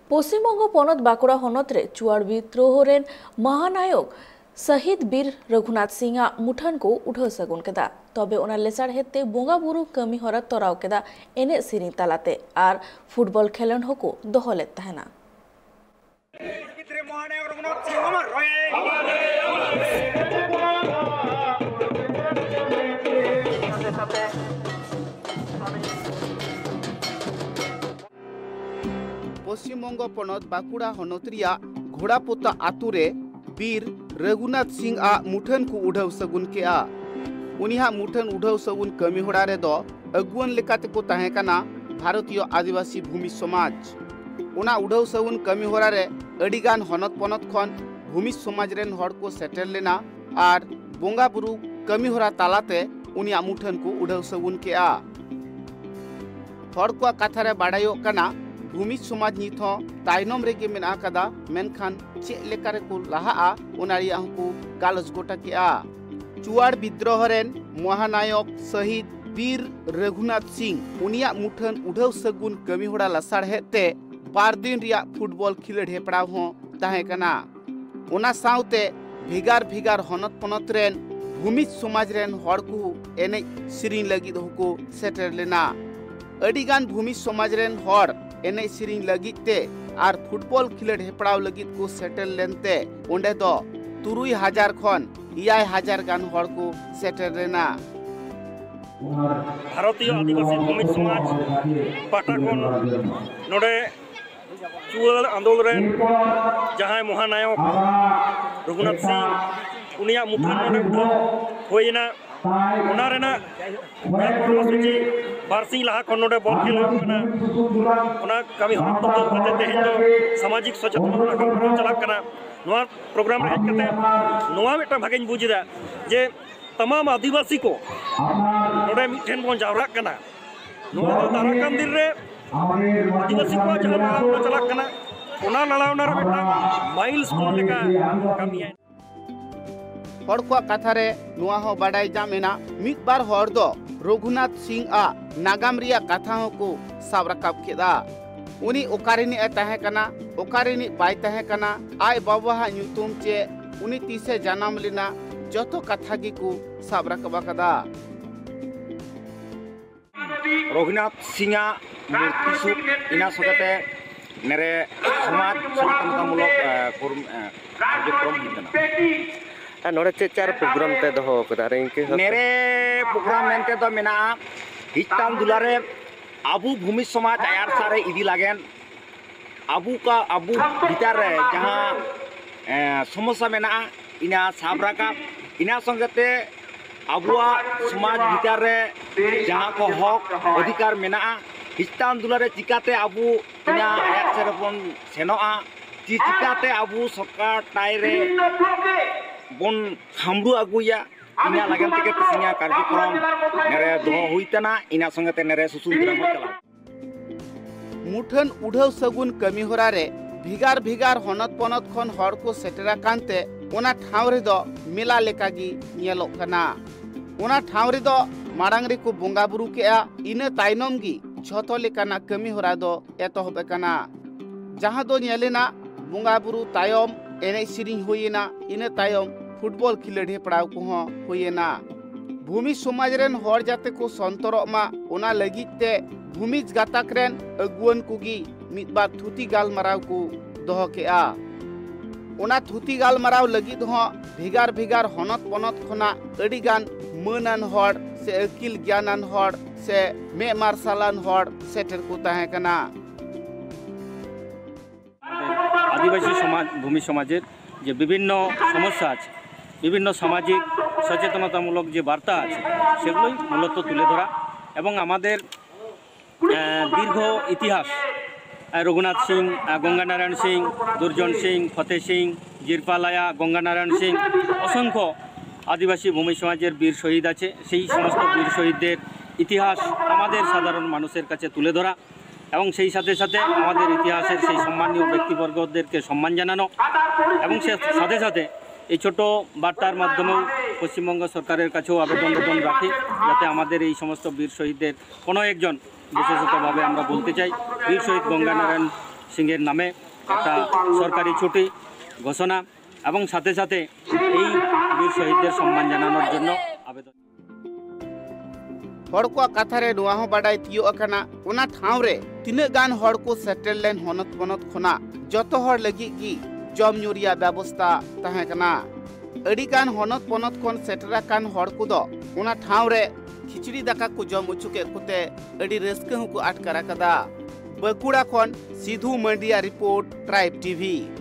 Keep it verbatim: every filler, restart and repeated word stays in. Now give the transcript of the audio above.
পশ্চিমবঙ্গ পনत বাঁকুড়া হনতরে চুয়ার বিদ্রোহরেन महानायक शहीद बीर रघुनाथ सिंह मुठान को उठाव सगुन केदा तबे ओना लेसार हेते बोंगा बुरु कमी हरा तराव केदा एने सिरिंग तालाते आर फुटबॉल खेलन हको दहले तहना पश्चिमबंग पनत बांकुड़ा हनतरिया घोड़ापोता आतुरे बीर रघुनाथ सिंह आ मुठन को उठाव सगुन के आ उनिहा मुठन उठाव सगुन कमी होड़ा रे दो अगुवन लेकाते को ताहे काना भारतीय आदिवासी भूमि समाज उना उठाव सगुन कमी होड़ा रे अडिगान हनत पनत खन भूमि समाज रेन हड़ को सेटल लेना आर बोंगा बुरु कमी होड़ा तालाते उनिया मुठन को उठाव सगुन के आ हड़ को कथा रे बाड़ायो काना भूमि समाज नित तायनम रेगे मेना कदा मेनखान चेक लेकारे को लाहा ओनारिया को गालज गोटा के आ चुआड़ विद्रोह रेन महानायक शहीद बीर रघुनाथ सिंह उनिया मुठन उठाव सगुन कमी होड़ा लसाड़ हेते बार दिन रिया फुटबॉल खिलड़ हेपड़ाव हो ताहे कना ओना साउते भिगार भिगार हनत पनत रेन भूमि समाज रेन हड़ को एने सिरिंग लगी को सेटर लेना अडिगान भूमि समाज रेन हड़ एने सिरिंग लगिते आर फुटबॉल खिलड़ हेपड़ाव लगित को सेटल लेनते ओंडे दो तुरुई हजार खन इयाय हजार गान हड़ को सेटल लेना भारतीय आदिवासी भूमि समाज पाटाकोन नोडे चुआल आंदोलन जहां महानायक रघुनाथ सिंह उनिया मुठान नोडे उठाव होइना ओना रेना कर्मसूची बारसिंग लाहा खन नोडे बॉल खेल होना ओना कमी हन तो कते तेहेन दो सामाजिक सचेतनता कार्यक्रम चला कना नोआ प्रोग्राम रे कते नोआ बेटा भागेन बुझदा जे तमाम आदिवासी को नोडे मिठेन बन जावरा कना नोआ तो ताराकान दिन रे आदिवासी को जहां नाला चला कना ओना नालावना रे बेटा माइलस्टोन लेका कमी है हड़ को कथा रे नोआ हो बाडाय जामेना मिद बार हड़ दो रघुनाथ सिंह आ नागाम रिया कथा को साब रकाब केदा उनी ओकारिनी ए ताहे कना ओकारिनी बाय ताहे कना आय बाबा हा nyutum चे उनी तीसे जानम लेना जतो कथा गी को साब रकाब कदा रघुनाथ सिंह तीसु इना सगते नेरे समाज सचेतनतामूलक कार्यक्रम हितना नोड़े चे चार प्रोग्राम ते दो कदा रे इनके नेरे प्रोग्राम मेनते दो मेना हिताम दुलारे आबू भूमि समाज आयार सारे इदी लागेन आबू का आबू भीतर रे जहां समस्या मेना इना साबरा का इना संगते आबुआ समाज भीतर रे जहां को हक अधिकार मेना हिताम दुलारे चिकाते आबू इना आयार सारे बन सेनोआ चिकाते आबू सरकार टाइरे बन हामरू अगुया इना लगन तक सिंगा कार्यक्रम नेरे दो हुइतना इना संगते नेरे सुसुंदरा चला मुठन उठाव सगुन कमी होरा रे भिगार भिगार हनत पनत खन हड़ को सेटरा कानते ओना ठाव रे दो मेला लेकागी नेलोक कना ओना ठाव रे दो मारांग रे को बोंगा बुरु केआ इना तायनम गी झतो लेकाना कमी होरा दो एतोहबे कना जहां दो नेलेना बोंगा बुरु तायम एने सिरिंग होइना इने तायम फुटबॉल खिलड़ हेपड़ाव को होइना भूमि समाज रेन हड़ जाते को संतरो मा ओना लगिते भूमि गाताक रेन अगुवन कुगी मिद बार थुती गाल मराव को दोह केआ ओना थुती गाल मराव लगिद हो भिगार भिगार हनत पनत खना अडिगान मनान हड़ से अकिल ज्ञानान हड़ से मे मार्शालान हड़ सेटर को ताहे कना आदिवासी समाज भूमि समाजेर जे विभिन्न समस्या आछे विभिन्न सामाजिक सचेतनतामूलक जे बार्ता आछे सेगुलोई मूলত तुले धरा एवं आमादेर दीर्घ इतिहास रघुनाथ सिंह गंगानारायण सिंह दुर्जन सिंह फतेह सिंह जिरपालाया गंगानारायण सिंह असंख्य आदिवासी भूमि समाजेर वीर शहीद आछे सेई समस्त वीर शहीदদের इतिहास आमादेर साधारण मानुषेर काछे तुले धरा এবং সেই সাথে সাথে আমাদের ইতিহাসের সেই সম্মানীয় ব্যক্তিবর্গদেরকে সম্মান জানানো এবং সাথে সাথে এই ছোট বার্তার মাধ্যমেও পশ্চিমবঙ্গ সরকারের কাছেও আবেদন রাখি যাতে আমাদের এই সমস্ত বীর শহীদদের কোনো একজন বিশেষতভাবে আমরা বলতে চাই বীর শহীদ গঙ্গানারায়ণ সিংহের নামে একটা সরকারি ছুটি ঘোষণা এবং সাথে সাথে এই বীর শহীদদের সম্মান জানানোর জন্য আবেদন। हड़ को कथा रे नोआ हो बाडाय तियो अकना ओना ठाव रे तिने गान हड़ को सेटल लेन होनत बनत खोना जतो हड़ लगी की जम न्यूरिया व्यवस्था तहे कना अड़ी गान होनत बनत कोन सेटरा कान हड़ को दो ओना ठाव रे खिचड़ी दाका को जम उचुके कुते अड़ी रस्के को आटकारा कदा बकुड़ा कोन सिधु मंडिया रिपोर्ट ट्राइब टीवी।